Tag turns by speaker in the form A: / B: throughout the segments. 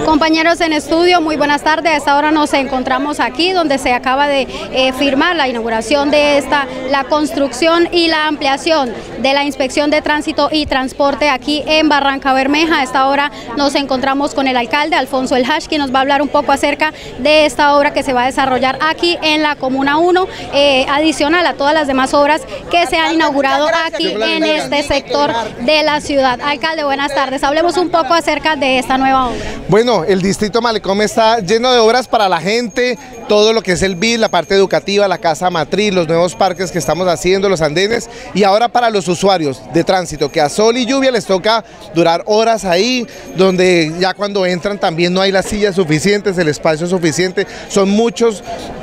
A: Compañeros en estudio, muy buenas tardes. A esta hora nos encontramos aquí donde se acaba de firmar la inauguración de la construcción y la ampliación de la Inspección de Tránsito y Transporte aquí en Barrancabermeja. A esta hora nos encontramos con el alcalde Alfonso El Hach, quien nos va a hablar un poco acerca de esta obra que se va a desarrollar aquí en la Comuna 1, adicional a todas las demás obras que se han inaugurado aquí en este sector de la ciudad. Alcalde, buenas tardes. Hablemos un poco acerca de esta nueva obra.
B: Bueno, el distrito Malecón está lleno de obras para la gente, todo lo que es el BID, la parte educativa, la casa matriz, los nuevos parques que estamos haciendo, los andenes, y ahora para los usuarios de tránsito, que a sol y lluvia les toca durar horas ahí, donde ya cuando entran también no hay las sillas suficientes, el espacio suficiente, son muchos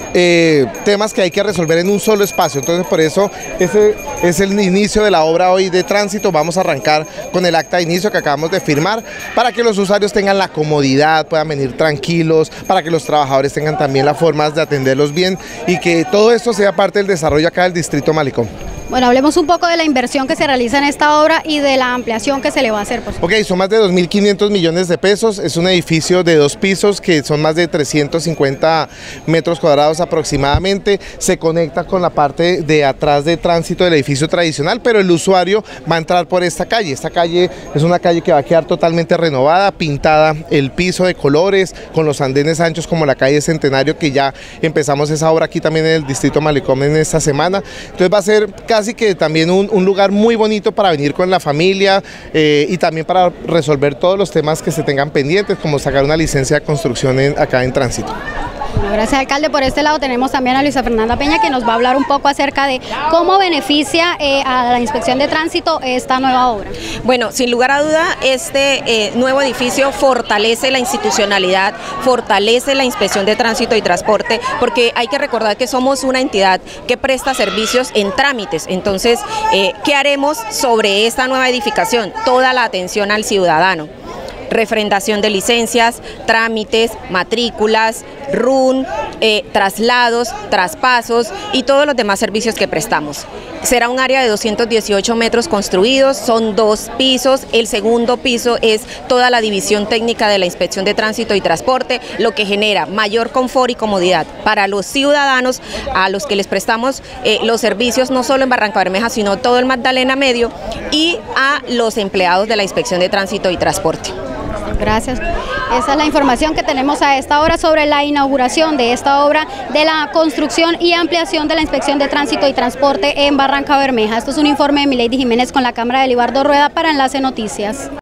B: temas que hay que resolver en un solo espacio. Entonces por eso ese es el inicio de la obra hoy de tránsito. Vamos a arrancar con el acta de inicio que acabamos de firmar para que los usuarios tengan la comodidad, puedan venir tranquilos, para que los trabajadores tengan también las formas de atenderlos bien y que todo esto sea parte del desarrollo acá del distrito Malecón.
A: Bueno, hablemos un poco de la inversión que se realiza en esta obra y de la ampliación que se le va a hacer.
B: Ok, son más de 2.500 millones de pesos, es un edificio de 2 pisos que son más de 350 metros cuadrados aproximadamente, se conecta con la parte de atrás de tránsito del edificio tradicional, pero el usuario va a entrar por esta calle es una calle que va a quedar totalmente renovada, pintada el piso de colores, con los andenes anchos como la calle Centenario, que ya empezamos esa obra aquí también en el distrito Malecón en esta semana. Entonces va a ser casi que también un lugar muy bonito para venir con la familia y también para resolver todos los temas que se tengan pendientes, como sacar una licencia de construcción acá en tránsito.
A: Bueno, gracias, alcalde. Por este lado tenemos también a Luisa Fernanda Peña, que nos va a hablar un poco acerca de cómo beneficia a la Inspección de Tránsito esta nueva obra.
C: Bueno, sin lugar a duda, este nuevo edificio fortalece la institucionalidad, fortalece la Inspección de Tránsito y Transporte, porque hay que recordar que somos una entidad que presta servicios en trámites. Entonces, ¿qué haremos sobre esta nueva edificación? Toda la atención al ciudadano. Refrendación de licencias, trámites, matrículas, RUN, traslados, traspasos y todos los demás servicios que prestamos. Será un área de 218 metros construidos, son 2 pisos, el segundo piso es toda la división técnica de la Inspección de Tránsito y Transporte, lo que genera mayor confort y comodidad para los ciudadanos a los que les prestamos los servicios no solo en Barrancabermeja, sino todo el Magdalena Medio, y a los empleados de la Inspección de Tránsito y Transporte.
A: Gracias. Esa es la información que tenemos a esta hora sobre la inauguración de esta obra de la construcción y ampliación de la Inspección de Tránsito y Transporte en Barrancabermeja. Esto es un informe de Milady Jiménez con la cámara de Libardo Rueda para Enlace Noticias.